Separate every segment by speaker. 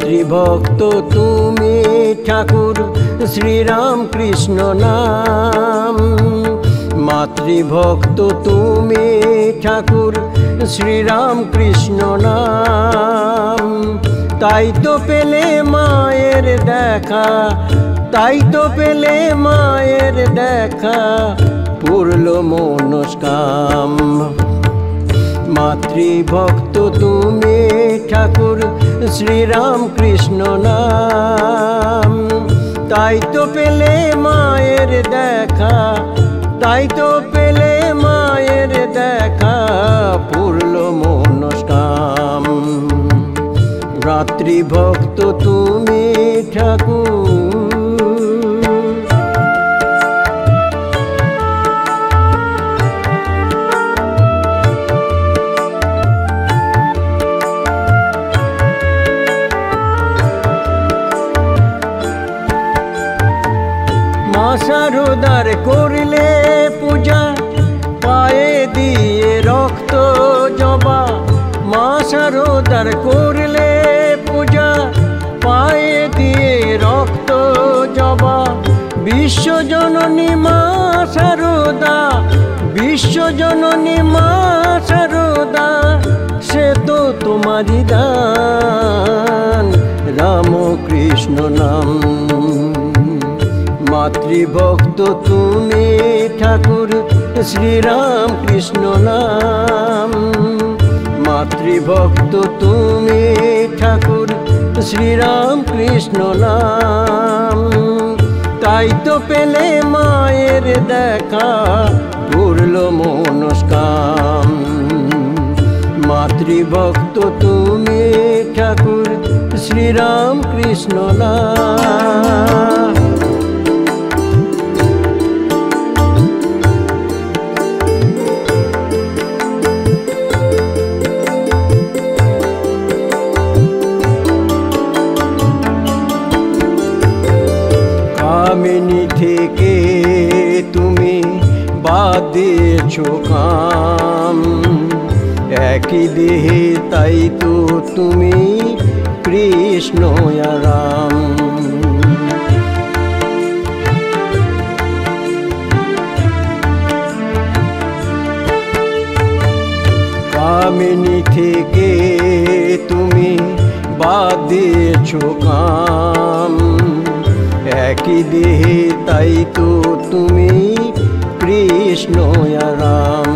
Speaker 1: মাতৃভক্ত তুমি ঠাকুর শ্রীরাম কৃষ্ণ নাম। মাতৃভক্ত তুমি ঠাকুর শ্রীরাম কৃষ্ণ নাম। তাই তো পেলে মায়ের দেখা, তাই তো পেলে মায়ের দেখা, পূর্ল মনস্কাম। মাতৃভক্ত তুমি ঠাকুর শ্রীরাম কৃষ্ণ নাম। তাই তো পেলে মায়ের দেখা, তাই তো পেলে মায়ের দেখা, পূর্ল মনস্কাম। মাতৃভক্ত তুমি ঠাকুর। সারদার করলে পূজা, পায়ে দিয়ে রক্ত জবা। মা সারদার করলে পূজা, পায়ে দিয়ে রক্ত জবা। বিশ্বজননী মা সারদা, বিশ্বজননী মা সারদা, সে তো তোমারই দান, রামকৃষ্ণ নাম। মাতৃভক্ত তুমি ঠাকুর শ্রীরাম কৃষ্ণ নাম। মাতৃভক্ত তুমি ঠাকুর শ্রীরাম কৃষ্ণ নাম। তাই তো পেলে মায়ের দেখা, পূর্ল মনস্কাম। মাতৃভক্ত তুমি ঠাকুর শ্রীরাম কৃষ্ণ নাম। কামিনী থেকে তুমি বাদ দিয়েছো কাম, একই দেহে তাই তো তুমি কৃষ্ণ রাম। কামিনী থেকে তুমি বাদ দিয়েছো কাম, একই দেহে তাই তো তুমি কৃষ্ণ রাম।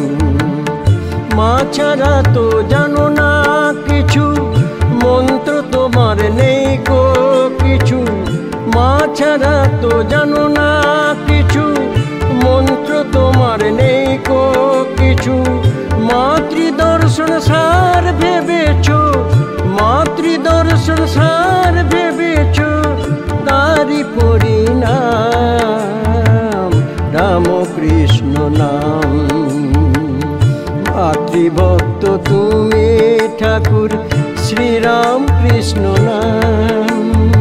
Speaker 1: মা ছাড়া তো জানো না কিছু, মন্ত্র তোমার নেই গো কিছু। মা ছাড়া তো জানো না কিছু, মন্ত্র তোমার নেই গো কিছু। মাতৃদর্শন সার ভেবেছো, মাতৃদর্শন সার ভেবেছো, তারি পরিণাম রামকৃষ্ণ নাম। মাতৃভক্ত তুমি ঠাকুর শ্রীরাম কৃষ্ণ নাম।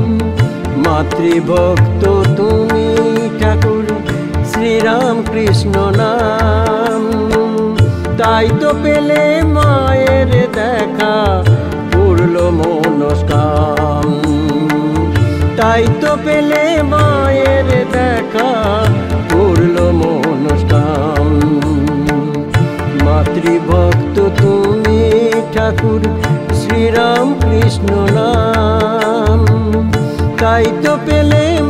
Speaker 1: মাতৃভক্ত তুমি ঠাকুর শ্রীরাম কৃষ্ণ নাম। তাই তো পেলে মায়ের দেখা, পূর্ল মনস্কাম। তাই তো পেলে মায়ের দেখা, পূর্ল মনস্কাম। মাতৃভক্ত তুমি ঠাকুর শ্রীরাম কৃষ্ণ নাম। তাই তো পেলে